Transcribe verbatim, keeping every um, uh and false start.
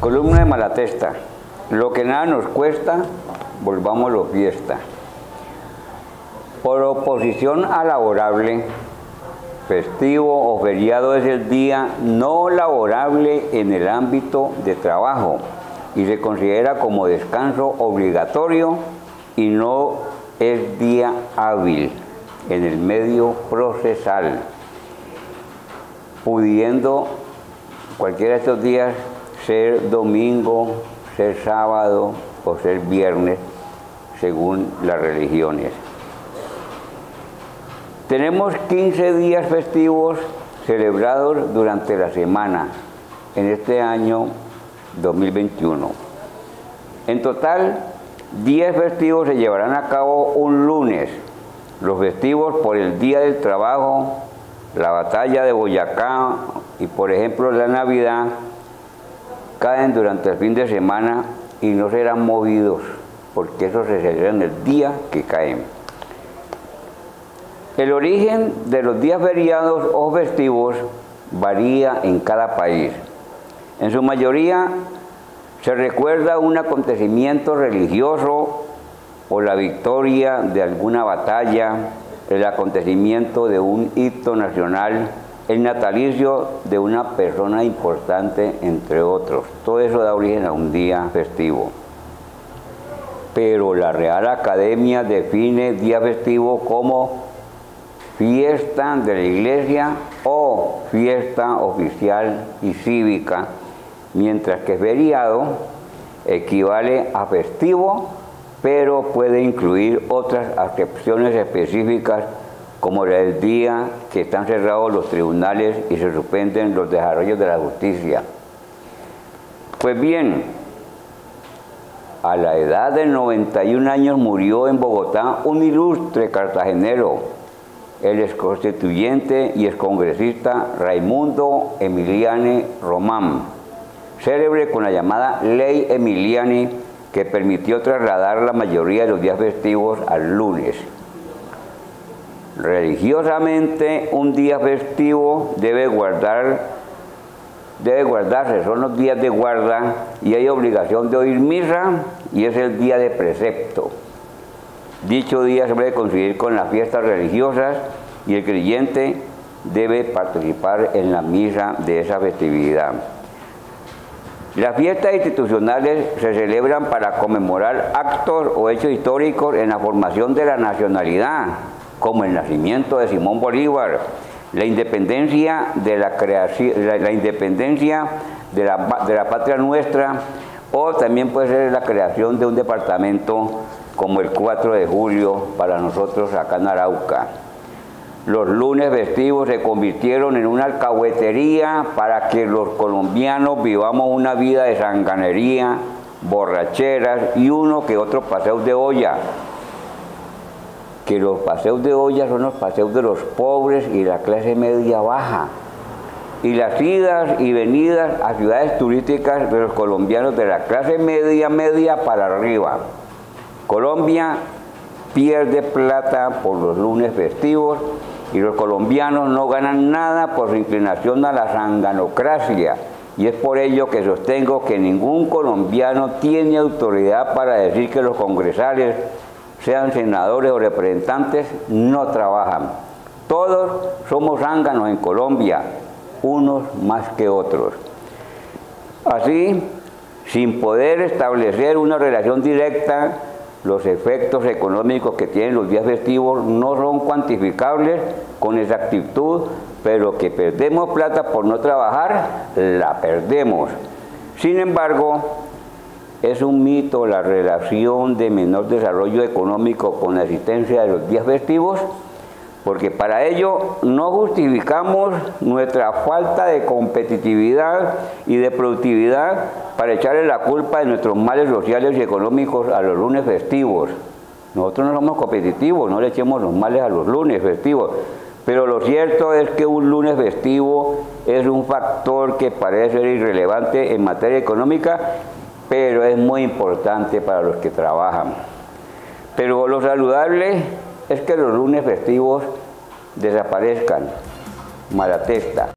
Columna de Malatesta. Lo que nada nos cuesta, volvámoslo fiesta. Por oposición a laborable, festivo o feriado es el día no laborable en el ámbito de trabajo y se considera como descanso obligatorio y no es día hábil en el medio procesal, pudiendo cualquiera de estos días ser domingo, ser sábado o ser viernes, según las religiones. Tenemos quince días festivos celebrados durante la semana en este año dos mil veintiuno. En total, diez festivos se llevarán a cabo un lunes. Los festivos por el Día del Trabajo, la Batalla de Boyacá y, por ejemplo, la Navidad, caen durante el fin de semana y no serán movidos, porque eso se celebra en el día que caen. El origen de los días feriados o festivos varía en cada país. En su mayoría se recuerda un acontecimiento religioso o la victoria de alguna batalla, el acontecimiento de un hito nacional, el natalicio de una persona importante, entre otros. Todo eso da origen a un día festivo. Pero la Real Academia define día festivo como fiesta de la iglesia o fiesta oficial y cívica, mientras que feriado equivale a festivo, pero puede incluir otras acepciones específicas, como el día que están cerrados los tribunales y se suspenden los desarrollos de la justicia. Pues bien, a la edad de noventa y un años murió en Bogotá un ilustre cartagenero, el exconstituyente y excongresista Raimundo Emiliani Román, célebre con la llamada Ley Emiliani, que permitió trasladar la mayoría de los días festivos al lunes. Religiosamente, un día festivo debe guardar, debe guardarse, son los días de guarda y hay obligación de oír misa y es el día de precepto. Dicho día se debe coincidir con las fiestas religiosas y el creyente debe participar en la misa de esa festividad. Las fiestas institucionales se celebran para conmemorar actos o hechos históricos en la formación de la nacionalidad, como el nacimiento de Simón Bolívar, la independencia de la creación, la, la independencia de la, de la patria nuestra, o también puede ser la creación de un departamento como el cuatro de julio para nosotros acá en Arauca. Los lunes festivos se convirtieron en una alcahuetería para que los colombianos vivamos una vida de sanganería, borracheras y uno que otro paseo de olla. Que los paseos de olla son los paseos de los pobres y la clase media baja. Y las idas y venidas a ciudades turísticas de los colombianos de la clase media, media para arriba. Colombia pierde plata por los lunes festivos y los colombianos no ganan nada por su inclinación a la sanganocracia. Y es por ello que sostengo que ningún colombiano tiene autoridad para decir que los congresales, sean senadores o representantes, no trabajan. Todos somos zánganos en Colombia, unos más que otros. Así, sin poder establecer una relación directa, los efectos económicos que tienen los días festivos no son cuantificables con exactitud, pero que perdemos plata por no trabajar, la perdemos. Sin embargo, es un mito la relación de menor desarrollo económico con la existencia de los días festivos, porque para ello no justificamos nuestra falta de competitividad y de productividad para echarle la culpa de nuestros males sociales y económicos a los lunes festivos. Nosotros no somos competitivos, no le echemos los males a los lunes festivos, pero lo cierto es que un lunes festivo es un factor que parece ser irrelevante en materia económica, pero es muy importante para los que trabajan. Pero lo saludable es que los lunes festivos desaparezcan. Malatesta.